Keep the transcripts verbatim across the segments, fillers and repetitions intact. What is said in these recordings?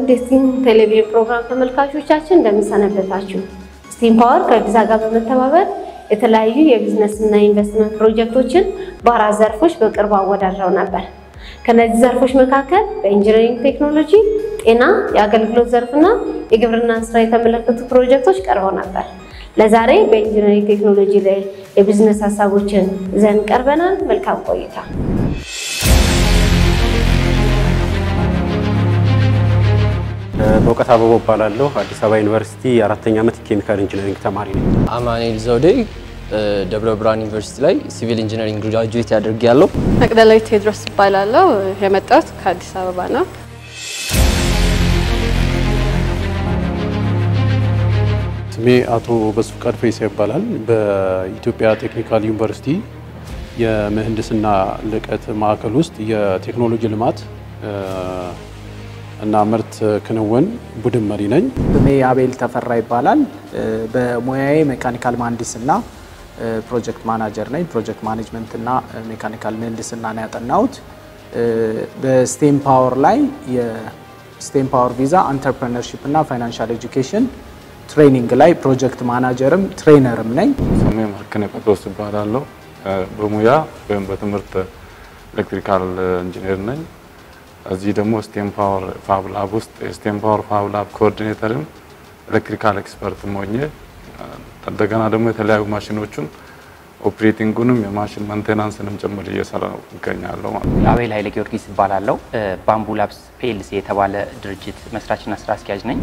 ውዴትን ቴሌቪዥን ፕሮግራም ተመልካቾቻችን እንደምንሰነበታችሁ STEMpower ከግዛ ጋር በመተባበር የተለያዩ የቢዝነስ እና ኢንቨስትመንት ፕሮጀክቶችን በአራት ዘርፎች በቅርብ አወዳድረው ነበር። ከነዚህ ዘርፎች መካከል በኢንጂነሪንግ ቴክኖሎጂ፣ ጤና፣ የአገልግሎት ዘርፍና የግብርና ስራ የተመለከቱ ፕሮጀክቶች ቀርበው ነበር። ለዛሬ በኢንጂነሪንግ ቴክኖሎጂ ላይ የቢዝነስ ሐሳቦችን ዘን ቀርበናል። መልካም ቆይታ። በእውቀት አበቦ ባላለው አዲስ አበባ ዩኒቨርሲቲ አራተኛ ዓመት ኬሚካል ኢንጂነሪንግ ተማሪ ነኝ። አማኑኤል ዘውዴ ደብረ ብርሃን ዩኒቨርሲቲ ላይ ሲቪል ኢንጂነሪንግ ግራጁዌት ያደርጋለሁ። መቅደላዊት ቴድሮስ ባላለው የመጣሁት ከአዲስ አበባ ነው። ስሜ አቶ በስፍቃድ ፈይሳ ይባላል። በኢትዮጵያ ቴክኒካል ዩኒቨርሲቲ የምህንድስና ልቀት ማዕከል ውስጥ የቴክኖሎጂ ልማት እና ምርት ክንውን ቡድን መሪ ነኝ። ስሜ አቤል ተፈራ ይባላል። በሙያዬ ሜካኒካል መሐንዲስና ፕሮጀክት ማናጀር ነኝ። ፕሮጀክት ማኔጅመንት እና ሜካኒካል ምህንድስና ነው ያጠናሁት። በስቴምፓወር ላይ የስቴምፓወር ቪዛ ኢንተርፕረነርሺፕ እና ፋይናንሻል ኤጁኬሽን ትሬኒንግ ላይ ፕሮጀክት ማናጀርም ትሬነርም ነኝ። ስሜ ማርከነ ጴጥሮስ ይባላለሁ። በሙያ ወይም በትምህርት ኤሌክትሪካል ኢንጂነር ነኝ። እዚህ ደግሞ STEMpower ፋብ ላብ ውስጥ STEMpower ፋብ ላብ ኮኦርዲኔተርም ኤሌክትሪካል ኤክስፐርት ሆኜ እንደገና ደግሞ የተለያዩ ማሽኖችን ኦፕሬቲንጉንም የማሽን ሜንቴናንስንም ጨምሮ እየሰራው እገኛለሁ ማለት ነው። አቤል ኃይለ ጊዮርጊስ ይባላለሁ። ባምቡ ላብስ ፒኤልሲ የተባለ ድርጅት መስራችና ስራ አስኪያጅ ነኝ።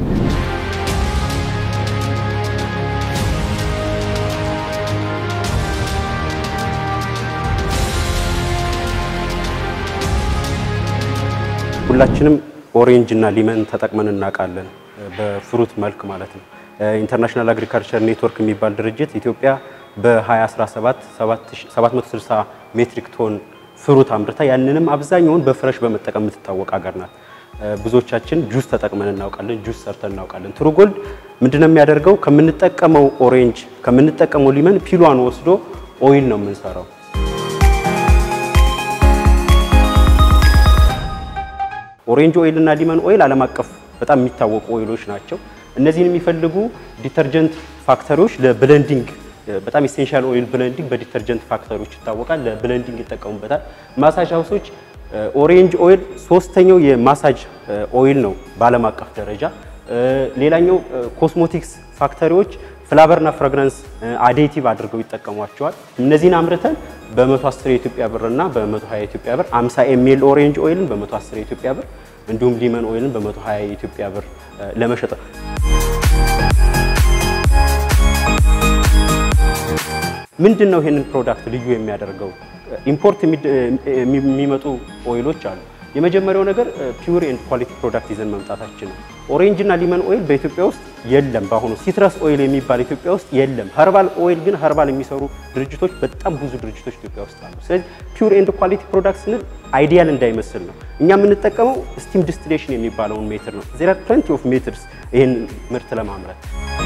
ሁላችንም ኦሬንጅ እና ሊመን ተጠቅመን እናውቃለን፣ በፍሩት መልክ ማለት ነው። ኢንተርናሽናል አግሪካልቸር ኔትወርክ የሚባል ድርጅት ኢትዮጵያ በ2017 ሰባት መቶ ስልሳ ሜትሪክ ቶን ፍሩት አምርታ ያንንም አብዛኛውን በፍረሽ በመጠቀም የምትታወቅ ሀገር ናት። ብዙዎቻችን ጁስ ተጠቅመን እናውቃለን፣ ጁስ ሰርተን እናውቃለን። ትሩ ጎልድ ምንድነው የሚያደርገው? ከምንጠቀመው ኦሬንጅ ከምንጠቀመው ሊመን ፒሏን ወስዶ ኦይል ነው የምንሰራው። ኦሬንጅ ኦይል እና ሊመን ኦይል ዓለም አቀፍ በጣም የሚታወቁ ኦይሎች ናቸው። እነዚህን የሚፈልጉ ዲተርጀንት ፋክተሪዎች ለብሌንዲንግ በጣም ኢሴንሻል ኦይል ብሌንዲንግ በዲተርጀንት ፋክተሪዎች ይታወቃል። ለብሌንዲንግ ይጠቀሙበታል። ማሳጅ ሃውሶች ኦሬንጅ ኦይል ሶስተኛው የማሳጅ ኦይል ነው በዓለም አቀፍ ደረጃ። ሌላኛው ኮስሞቲክስ ፋክተሪዎች ፍላቨርና ፍራግራንስ አዲቲቭ አድርገው ይጠቀሟቸዋል። እነዚህን አምርተን በ110 የኢትዮጵያ ብር እና በ120 የኢትዮጵያ ብር ሃምሳ ኤምኤል ኦሬንጅ ኦይልን በ110 የኢትዮጵያ ብር እንዲሁም ሊመን ኦይልን በ120 የኢትዮጵያ ብር ለመሸጥ ምንድነው ይሄንን ፕሮዳክት ልዩ የሚያደርገው? ኢምፖርት የሚመጡ ኦይሎች አሉ። የመጀመሪያው ነገር ፒውር ኤንድ ኳሊቲ ፕሮዳክት ይዘን መምጣታችን ነው። ኦሬንጅ እና ሊመን ኦይል በኢትዮጵያ ውስጥ የለም። ባሁኑ ሲትረስ ኦይል የሚባል ኢትዮጵያ ውስጥ የለም። ኸርባል ኦይል ግን ኸርባል የሚሰሩ ድርጅቶች በጣም ብዙ ድርጅቶች ኢትዮጵያ ውስጥ አሉ። ስለዚህ ፒውር ኤንድ ኳሊቲ ፕሮዳክት ስንል አይዲያል እንዳይመስል ነው። እኛ የምንጠቀመው ስቲም ዲስቲሌሽን የሚባለውን ሜትር ነው። there are plenty of methods ይሄን ምርት ለማምረት።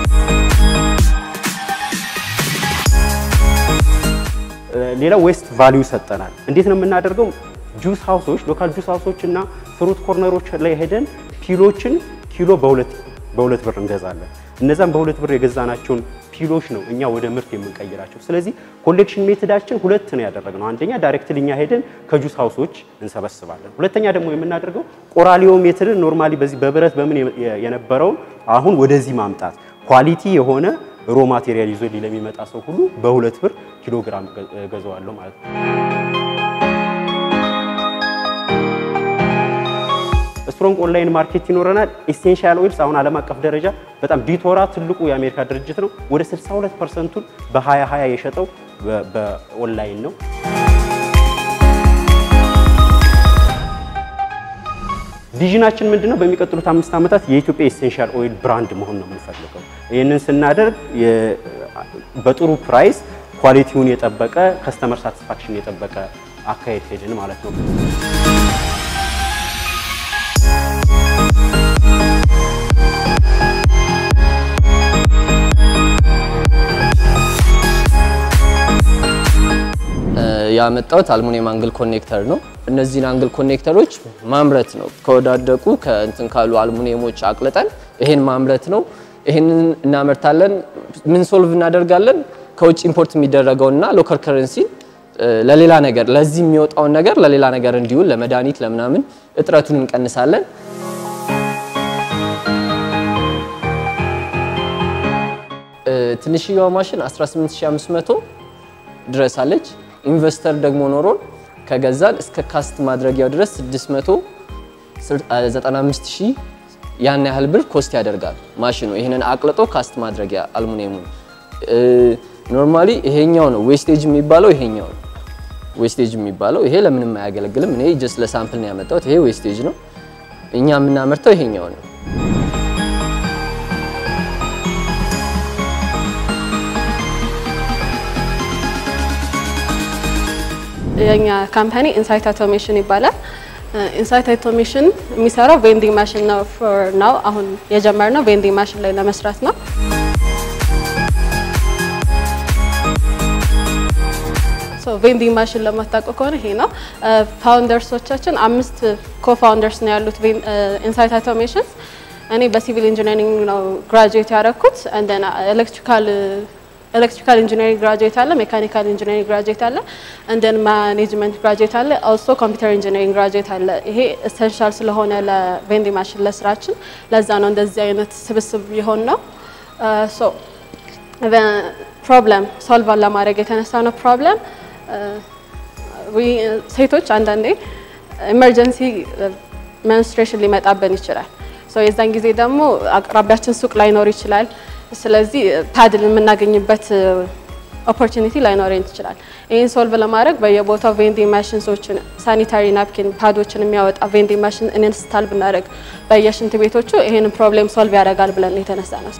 ሌላ ዌስት ቫልዩ ሰጠናል። እንዴት ነው የምናደርገው? ጁስ ሃውሶች ሎካል ጁስ ሃውሶች እና ፍሩት ኮርነሮች ላይ ሄደን ፒሎችን ኪሎ በሁለት በሁለት ብር እንገዛለን። እነዛም በሁለት ብር የገዛናቸውን ፒሎች ነው እኛ ወደ ምርት የምንቀይራቸው። ስለዚህ ኮሌክሽን ሜቶዳችን ሁለት ነው ያደረግነው። አንደኛ ዳይሬክትሊ እኛ ሄደን ከጁስ ሃውሶች እንሰበስባለን። ሁለተኛ ደግሞ የምናደርገው ቆራሊዮ ሜቶድን ኖርማሊ በዚህ በብረት በምን የነበረውን አሁን ወደዚህ ማምጣት ኳሊቲ የሆነ ሮ ማቴሪያል ይዞ ለሚመጣ ሰው ሁሉ በሁለት ብር ኪሎ ግራም ገዛዋለሁ ማለት ነው። ስትሮንግ ኦንላይን ማርኬት ይኖረናል። ኢሴንሻል ኦይልስ አሁን ዓለም አቀፍ ደረጃ በጣም ቢቶራ ትልቁ የአሜሪካ ድርጅት ነው። ወደ ስልሳ ሁለት ፐርሰንት በ2020 የሸጠው በኦንላይን ነው። ቪዥናችን ምንድነው? በሚቀጥሉት አምስት ዓመታት የኢትዮጵያ ኢሴንሻል ኦይል ብራንድ መሆን ነው የምንፈልገው። ይሄንን ስናደርግ በጥሩ ፕራይስ ኳሊቲውን የጠበቀ ከስተመር ሳቲስፋክሽን የጠበቀ አካሄድ ሄድን ማለት ነው። ያመጣሁት አልሙኒየም አንግል ኮኔክተር ነው። እነዚህን አንግል ኮኔክተሮች ማምረት ነው። ከወዳደቁ ከእንትን ካሉ አልሙኒየሞች አቅልጠን ይሄን ማምረት ነው። ይሄንን እናመርታለን። ምን ሶልቭ እናደርጋለን? ከውጭ ኢምፖርት የሚደረገውና ሎካል ከረንሲ ለሌላ ነገር ለዚህ የሚወጣው ነገር ለሌላ ነገር እንዲውል ለመድኃኒት ለምናምን እጥረቱን እንቀንሳለን። ትንሽዬዋ ማሽን አስራ ስምንት ሺህ አምስት መቶ ድረስ አለች። ኢንቨስተር ደግሞ ኖሮን ከገዛን እስከ ካስት ማድረጊያው ድረስ ስድስት መቶ ዘጠና አምስት ሺህ ያን ያህል ብር ኮስት ያደርጋል ማሽኑ። ይሄንን አቅልጦ ካስት ማድረጊያ አልሙኒየሙን ኖርማሊ ይሄኛው ነው ዌስቴጅ የሚባለው ይሄኛው ነው ዌስቴጅ የሚባለው ይሄ ለምንም አያገለግልም። እኔ ጀስት ለሳምፕል ነው ያመጣሁት። ይሄ ዌስቴጅ ነው። እኛ የምናመርተው ይሄኛው ነው። የኛ ካምፓኒ ኢንሳይት አውቶሜሽን ይባላል። ኢንሳይት አውቶሜሽን የሚሰራው ቬንዲንግ ማሽን ነው ፎር ናው። አሁን የጀመርነው ቬንዲንግ ማሽን ላይ ለመስራት ነው። ሶ ቬንዲንግ ማሽን ለማታውቁ ከሆነ ይሄ ነው። ፋውንደርሶቻችን አምስት ኮፋውንደርስ ነው ያሉት ኢንሳይት አውቶሜሽን። እኔ በሲቪል ኢንጂነሪንግ ነው ግራጁዌት ያደረኩት። እንደና ኤሌክትሪካል ኤሌክትሪካል ኢንጂነሪንግ ግራጁዌት አለ፣ ሜካኒካል ኢንጂነሪንግ ግራጁዌት አለ፣ እንደን ማኔጅመንት ግራጁዌት አለ፣ አልሶ ኮምፒውተር ኢንጂነሪንግ ግራጁዌት አለ። ይሄ ኤሰንሻል ስለሆነ ለቬንዲንግ ማሽን ለስራችን ለዛ ነው እንደዚህ አይነት ስብስብ ይሆን ነው። ሶ ፕሮብለም ሶልቭ ለማድረግ የተነሳ ነው። ፕሮብለም ሴቶች አንዳንዴ ኢመርጀንሲ መንስትሬሽን ሊመጣብን ይችላል። ሶ የዛን ጊዜ ደግሞ አቅራቢያችን ሱቅ ላይኖር ይችላል። ስለዚህ ፓድል የምናገኝበት ኦፖርቹኒቲ ላይኖረን ይችላል። ይሄን ሶልቭ ለማድረግ በየቦታው ቬንዲንግ ማሽንሶችን ሳኒታሪ ናፕኪን ፓዶችን የሚያወጣ ቬንዲንግ ማሽን ኢንስታል ብናደርግ በየሽንት ቤቶቹ ይሄን ፕሮብሌም ሶልቭ ያደርጋል ብለን የተነሳ ነው።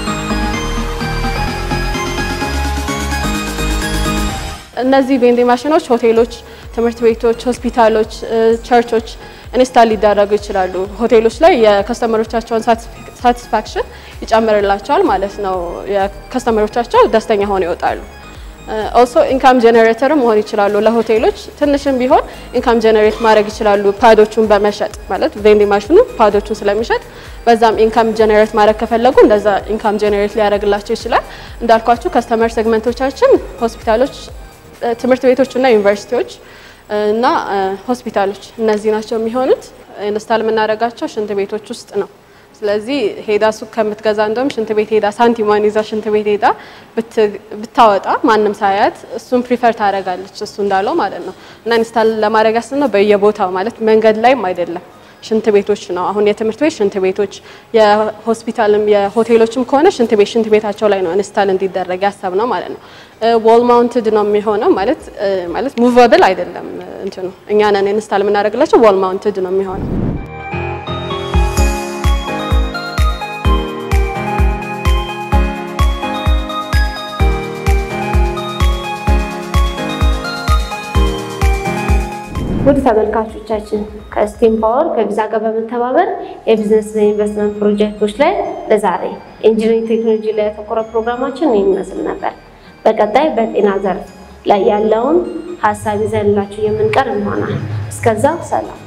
እነዚህ ቬንዲንግ ማሽኖች ሆቴሎች፣ ትምህርት ቤቶች፣ ሆስፒታሎች፣ ቸርቾች ኢንስታል ሊደረጉ ይችላሉ። ሆቴሎች ላይ የከስተመሮቻቸውን ሳቲስፋክሽን ይጨምርላቸዋል ማለት ነው። የከስተመሮቻቸው ደስተኛ ሆነው ይወጣሉ። ኦልሶ ኢንካም ጀነሬተር መሆን ይችላሉ። ለሆቴሎች ትንሽም ቢሆን ኢንካም ጀነሬት ማድረግ ይችላሉ ፓዶቹን በመሸጥ ማለት ቬንዲንግ ማሽኑ ፓዶቹን ስለሚሸጥ በዛም ኢንካም ጀነሬት ማድረግ ከፈለጉ እንደዛ ኢንካም ጀነሬት ሊያደርግላቸው ይችላል። እንዳልኳችሁ ከስተመር ሴግመንቶቻችን ሆስፒታሎች፣ ትምህርት ቤቶች እና ዩኒቨርሲቲዎች እና ሆስፒታሎች እነዚህ ናቸው የሚሆኑት። ኢንስታል የምናደርጋቸው ሽንት ቤቶች ውስጥ ነው። ስለዚህ ሄዳ ሱቅ ከምትገዛ እንደውም ሽንት ቤት ሄዳ ሳንቲሟን ይዛ ሽንት ቤት ሄዳ ብታወጣ ማንም ሳያት እሱን ፕሪፈር ታደርጋለች እሱ እንዳለው ማለት ነው። እና ኢንስታል ለማድረግ ያስነው በየቦታው ማለት መንገድ ላይም አይደለም ሽንት ቤቶች ነው። አሁን የትምህርት ቤት ሽንት ቤቶች፣ የሆስፒታልም የሆቴሎችም ከሆነ ሽንት ቤት ሽንት ቤታቸው ላይ ነው ኢንስታል እንዲደረግ ያሰብነው ማለት ነው። ዎል ማውንትድ ነው የሚሆነው ማለት ማለት ሙቨብል አይደለም እንትኑ እኛ ነን ኢንስታል የምናደርግላቸው ዎል ማውንትድ ነው የሚሆነው። ውድ ተመልካቾቻችን ከስቴምፓወር ከቪዛ ጋር በመተባበር የቢዝነስ እና ኢንቨስትመንት ፕሮጀክቶች ላይ ለዛሬ ኢንጂነሪንግ ቴክኖሎጂ ላይ ያተኮረ ፕሮግራማችን ይመስል ነበር። በቀጣይ በጤና ዘርፍ ላይ ያለውን ሐሳብ ይዘንላችሁ የምንቀርብ ይሆናል። እስከዛው ሰላም።